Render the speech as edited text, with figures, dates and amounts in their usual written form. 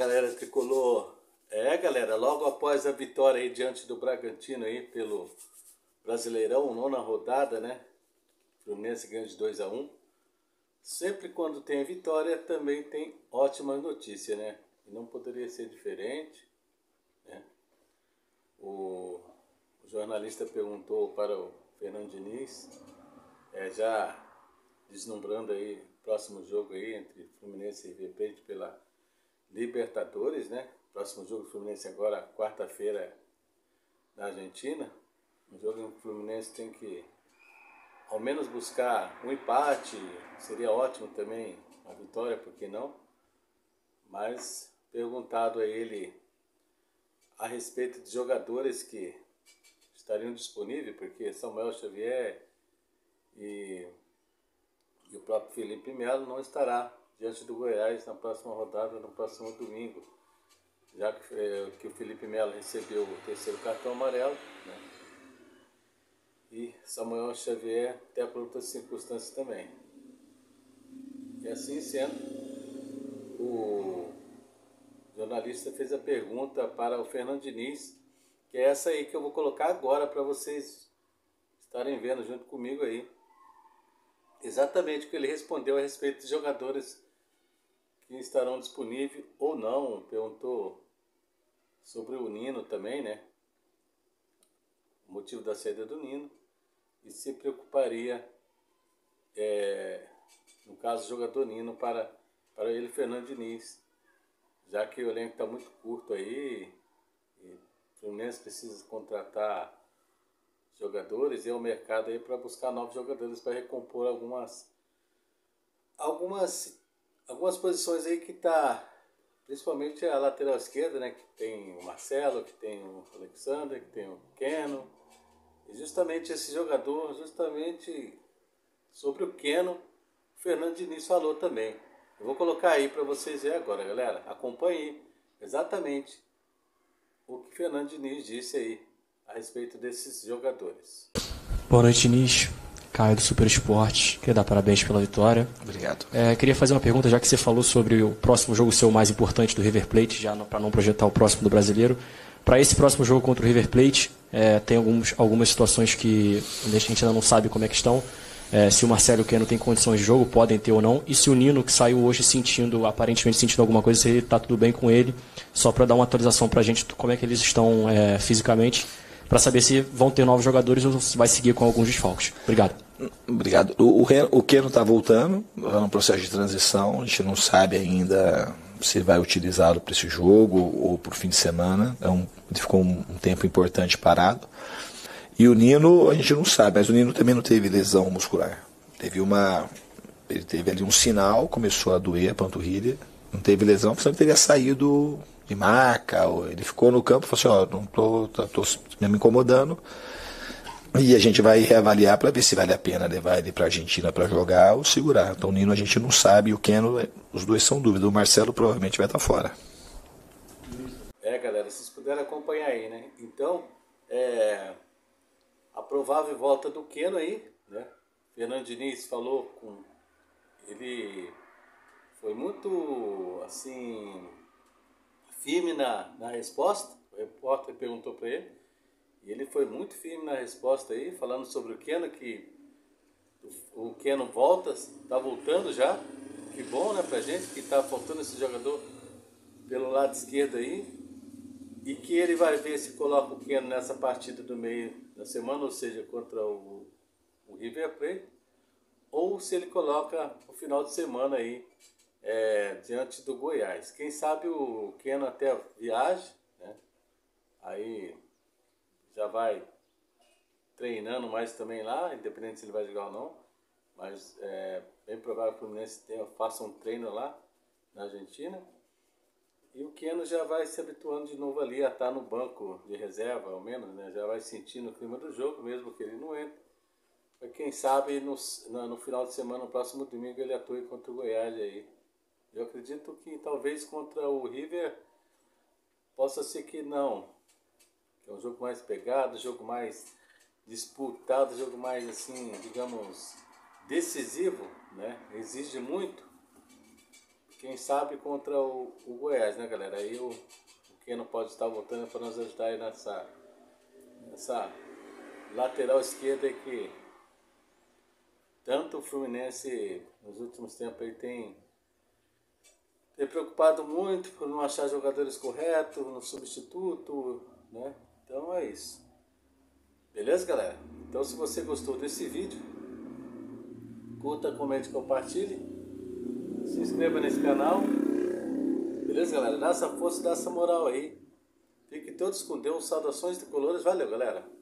galera tricolor. Galera, logo após a vitória aí diante do Bragantino aí pelo Brasileirão, nona rodada, né? Fluminense ganha de 2-1. Sempre quando tem vitória também tem ótimas notícias, né? E não poderia ser diferente, né? O jornalista perguntou para o Fernando Diniz, já deslumbrando aí o próximo jogo aí entre Fluminense e River Plate pela Libertadores, né? Próximo jogo do Fluminense agora, quarta-feira, na Argentina. Um jogo em que o Fluminense tem que ao menos buscar um empate, seria ótimo também a vitória, por que não? Mas perguntado a ele a respeito de jogadores que estariam disponíveis, porque Samuel Xavier e o próprio Felipe Melo não estará diante do Goiás na próxima rodada, no próximo domingo, já que o Felipe Melo recebeu o terceiro cartão amarelo, né? E Samuel Xavier até por outras circunstâncias também. E assim sendo, o jornalista fez a pergunta para o Fernando Diniz, que é essa aí que eu vou colocar agora para vocês estarem vendo junto comigo aí. Exatamente o que ele respondeu a respeito de jogadores que estarão disponíveis ou não. Perguntou sobre o Nino também, né? O motivo da saída do Nino. E se preocuparia, no caso do jogador Nino, para ele, Fernando Diniz. Já que o elenco está muito curto aí, e o Fluminense precisa contratar jogadores e é o mercado aí para buscar novos jogadores para recompor algumas posições aí que tá, principalmente a lateral esquerda, né, que tem o Marcelo, que tem o Alexandre, que tem o Keno. E justamente esse jogador, justamente sobre o Keno, o Fernando Diniz falou também. Eu vou colocar aí para vocês verem agora, galera. Acompanhe aí exatamente o que o Fernando Diniz disse aí a respeito desses jogadores. Boa noite, Diniz. Caio do Super Esporte. Queria dar parabéns pela vitória. Obrigado. Queria fazer uma pergunta, já que você falou sobre o próximo jogo ser o mais importante do River Plate, já para não projetar o próximo do Brasileiro. Para esse próximo jogo contra o River Plate, tem algumas situações que a gente ainda não sabe como é que estão. Se o Marcelo e o Keno têm condições de jogo, podem ter ou não. E se o Nino, que saiu hoje aparentemente sentindo alguma coisa, se está tudo bem com ele. Só para dar uma atualização para a gente como é que eles estão fisicamente, para saber se vão ter novos jogadores ou se vai seguir com alguns desfalques. Obrigado. Obrigado. O Keno está voltando, está no processo de transição. A gente não sabe ainda se vai utilizá-lo para esse jogo ou por fim de semana. Ele ficou um tempo importante parado. E o Nino, a gente não sabe, mas o Nino também não teve lesão muscular. Ele teve ali um sinal, começou a doer a panturrilha, não teve lesão, porque senão ele teria saído de maca. Ele ficou no campo e falou assim, não tô me incomodando. E a gente vai reavaliar para ver se vale a pena levar ele para a Argentina para jogar ou segurar. Então o Nino a gente não sabe, o Keno, os dois são dúvidas. O Marcelo provavelmente vai estar fora. Galera, vocês puderam acompanhar aí, né? Então, a provável volta do Keno aí, né? Fernando Diniz falou ele foi muito, assim, firme na resposta. O repórter perguntou para ele, e ele foi muito firme na resposta aí, falando sobre o Keno, que o Keno tá voltando já. Que bom, né, pra gente, que tá faltando esse jogador pelo lado esquerdo aí. E que ele vai ver se coloca o Keno nessa partida do meio da semana, ou seja, contra o River Plate, ou se ele coloca no final de semana aí, diante do Goiás. Quem sabe o Keno até viaja, né? Aí já vai treinando mais também lá, independente se ele vai jogar ou não. Mas é bem provável que o Fluminense faça um treino lá na Argentina. E o Keno já vai se habituando de novo ali a estar no banco de reserva, ao menos, né? Já vai sentindo o clima do jogo, mesmo que ele não entre. Mas quem sabe no final de semana, no próximo domingo, ele atue contra o Goiás aí. Eu acredito que talvez contra o River possa ser que não. Que é um jogo mais pegado, jogo mais disputado, jogo mais, assim, digamos, decisivo, né? Exige muito. quem sabe contra o Goiás, né, galera? Aí o Keno pode estar voltando para nos ajudar aí nessa lateral esquerda aí que tanto o Fluminense nos últimos tempos aí tem preocupado muito por não achar jogadores corretos, no substituto, né? Então é isso. Beleza, galera? Então se você gostou desse vídeo, curta, comente, compartilhe, se inscreva nesse canal. Beleza, galera? Dá essa força, dá essa moral aí. Fiquem todos com Deus. Saudações tricolores. Valeu, galera.